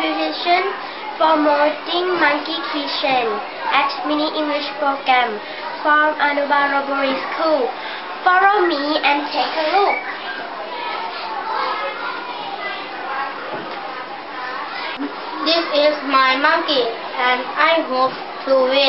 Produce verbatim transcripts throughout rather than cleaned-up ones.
exhibition promoting monkey keychain at Mini English program from Anubal Robbery School. Follow me and take a look. This is my monkey and I hope to win.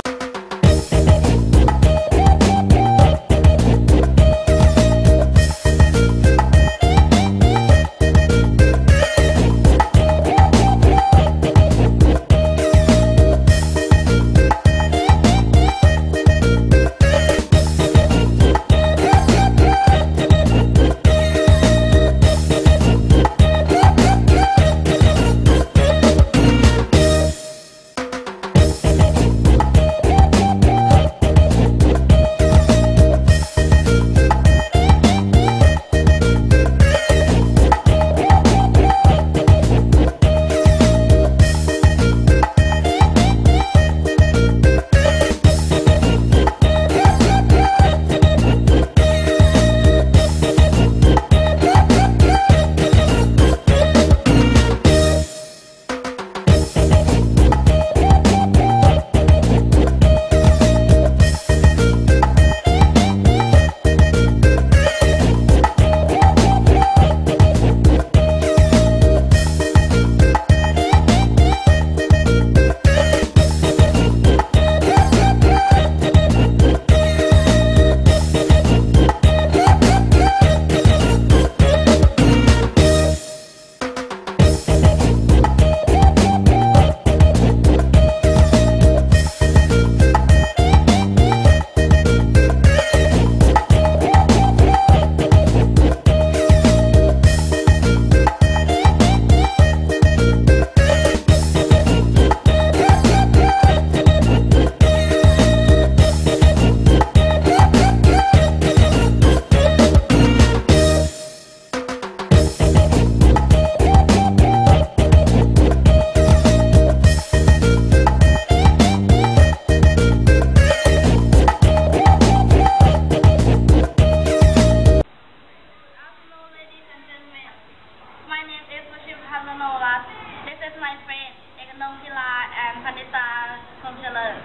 This is my friend, Eknong Kila and Pandita Komchaler.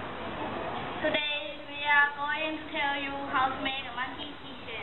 Today we are going to tell you how to make a monkey keychain.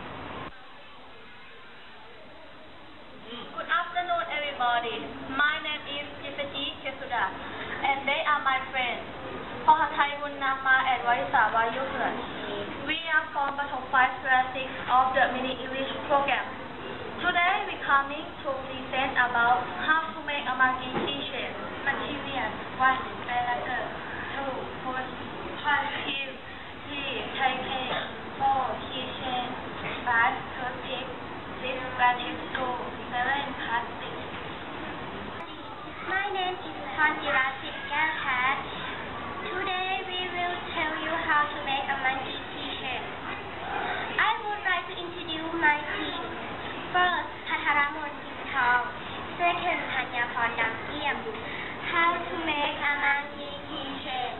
Good afternoon, everybody. My name is Jisaji Kesuda, and they are my friends, Pohathai Wunnama and Warisa Wayukuran. We are from Pathom five classics of the Mini English program. Today we coming to present about how to make a monkey keychain. Material one, Belager, two, post, five, heel, three, tie case, four, keychain, five, toothpick, six, vanity two, seven, plastic. My name is Hanjirasit Galhat. Today we will tell you how to make a monkey keychain. I would like to introduce my team. First, Patharamon Kimthong. Second, Thanyapon Damkiem. How to make a monkey keychain.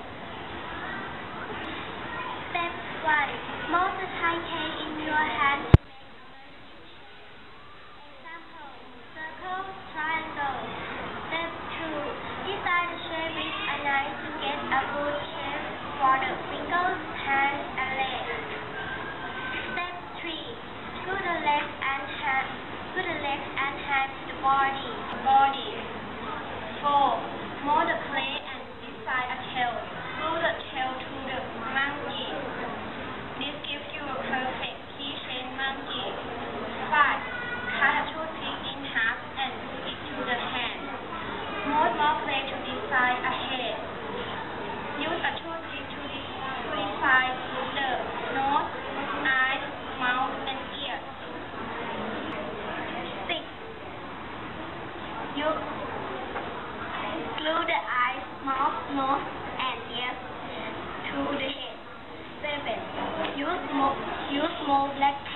Step one. Mold the tie case in your hand to make a monkey keychain. Example, circle, triangle. Step two. Design the shape with a knife to get a good shape for the fingers, hands, and legs. Step three. Screw the legs and hands. Screw the legs and hands to the body. Body. Four. Mold the clay and design a tail. Glue the tail to the monkey. This gives you a perfect keychain monkey. Five. Cut a toothpick in half and stick to the hand. Mold more clay to design a head. Use a toothpick to design the nose, eyes, mouth, and ears. Six. Use glue the eyes, mouth, nose, and ears to the head. Seven. Use small, use small black